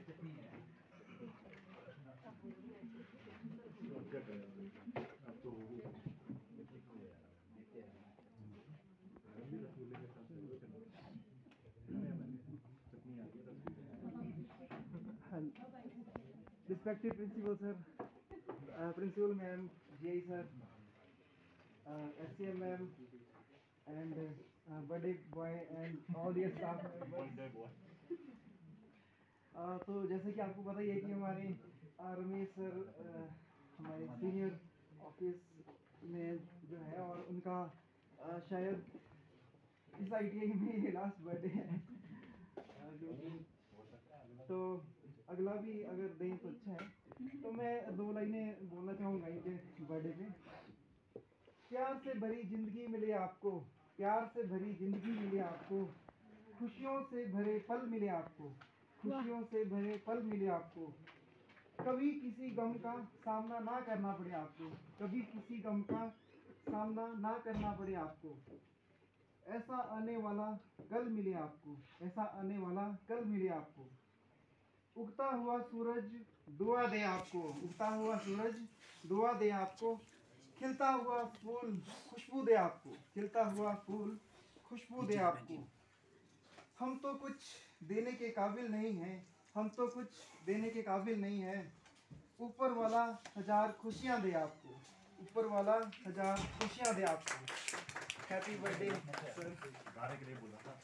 Respected principal sir, principal ma'am, GI sir, SCM ma'am, and birthday boy and all the staff members. तो जैसे कि आपको पता ही है कि हमारे रमेश सर हमारे सीनियर ऑफिस में जो है और उनका शायद इस ITI में लास्ट बर्थडे है। तो अगला भी अगर दें तो अच्छा है। तो मैं 2 लाइनें बोलना चाहूँगा इनके बर्थडे पे। प्यार से भरी जिंदगी मिले आपको, प्यार से भरी जिंदगी मिले आपको, खुशियों से भरे पल मिले आपको, खुशियों से भरे पल मिले आपको। कभी किसी गम का सामना ना करना पड़े आपको, कभी किसी गम का सामना ना करना पड़े आपको। ऐसा आने वाला कल मिले आपको, ऐसा आने वाला कल मिले आपको। उगता हुआ सूरज दुआ दे आपको, उगता हुआ सूरज दुआ दे आपको। खिलता हुआ फूल खुशबू दे आपको, खिलता हुआ फूल खुशबू दे आपको। हम तो कुछ देने के काबिल नहीं हैं, हम तो कुछ देने के काबिल नहीं हैं। ऊपर वाला 1000 खुशियाँ दे आपको, ऊपर वाला 1000 खुशियाँ दे आपको। Happy birthday sir. गाने के लिए बोला था।